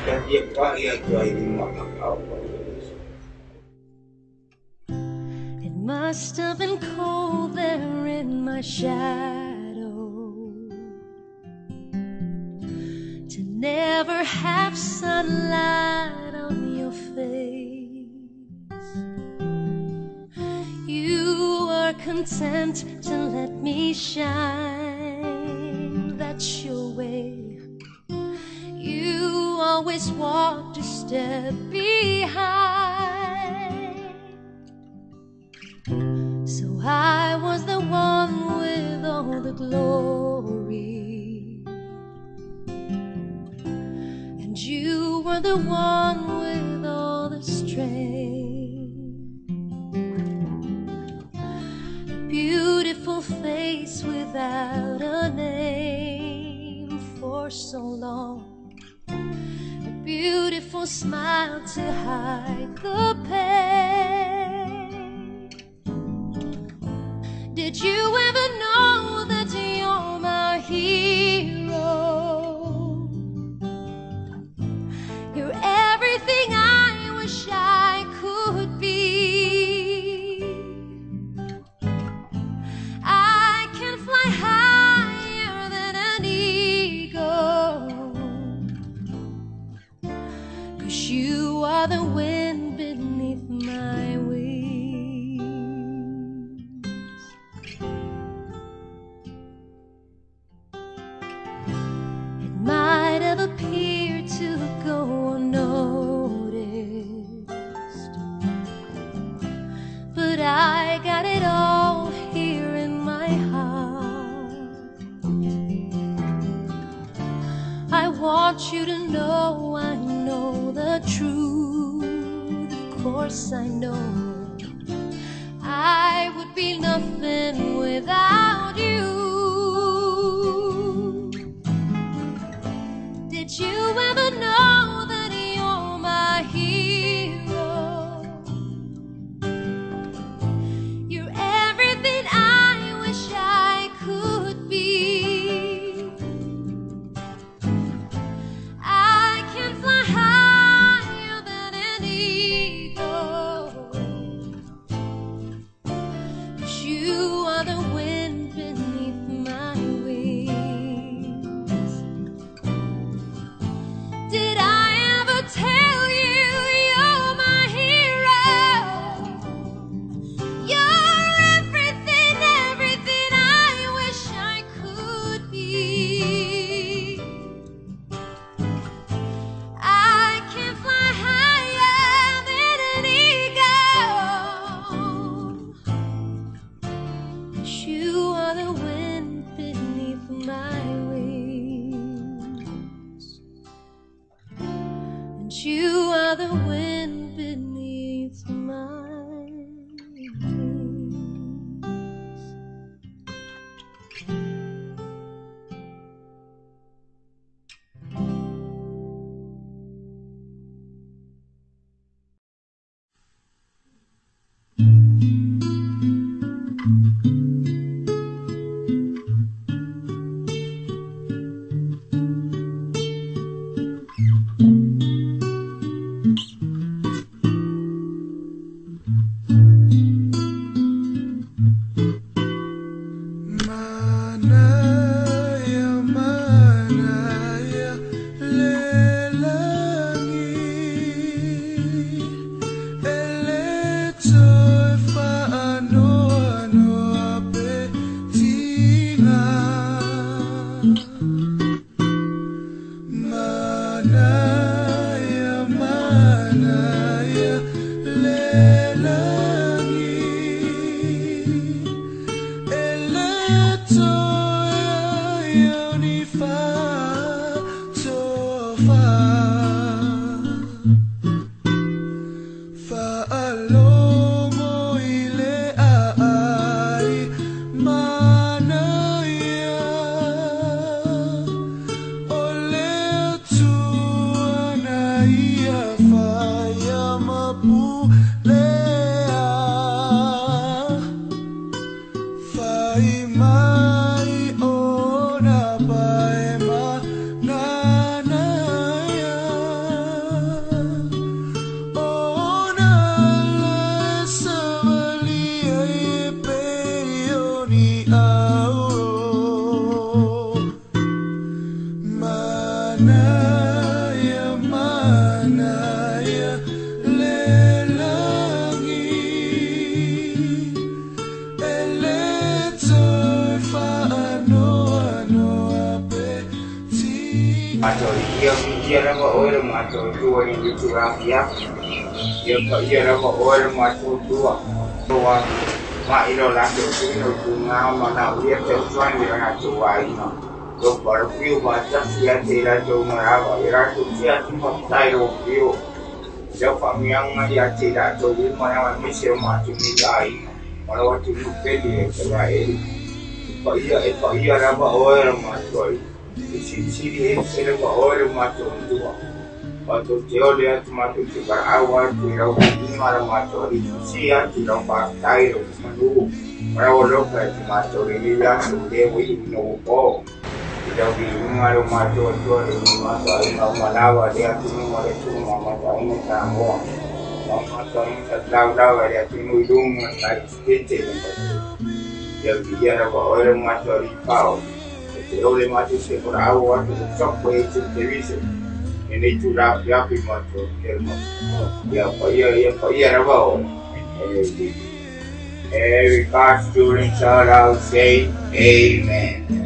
It must have been cold there in my shadow to never have sunlight on your face. You are content to let me shine, that's your way. You always walked a step behind. So I was the one with all the glory, and you were the one with all the strength. A beautiful face without a name for so long, a beautiful smile to hide the pain. Did you ever know that you're my hero? You're everything I wish I could be. I can fly higher than an eagle, 'cause you are the wind beneath my wings. It might have appeared to go unnoticed, but I got it all here in my heart. I want you to know I know the truth. Of course I know I would be nothing without you. Did you ever know that you're my hero? You're everything I wish I could be. I can fly higher than an eagle, 'cause you are the wind beneath my wings. Did I ever tell you you're my hero? You're everything, everything I wish I could be. I can fly higher than an eagle, 'cause you are the wind beneath my wings, and you are the wind beneath my wings. mato tua ni itu rakyat. Ia dah orang mato tua. Tua mak ilo lagi ilo bunga mana dia tersuan dia nak tua ino. Lo berpiu baca dia tidak jauh meraba. Ia tu dia cuma tahu piu. Jauh kami yang dia tidak jauh mana mesti mati ni lagi. Kalau waktu itu dia terbaik. Kalau ia dah orang mato. Sini saya orang mato tua. Waktu jauh dia cuma tu berawal tidak lima mato di usia tidak pakai dulu. Berawal ke mato ini dah sudah wino. Tidak lima mato tua mato ini malawa dia tu mulai cuma mato ini kamu. Mato ini sedang dia tu hidung tak kecil. Jadi dia orang mato di kau. Jauh dia mato berawal tu sok begitu terus. Ini curah api motor, ya apa? Every car student shout out, say Amen.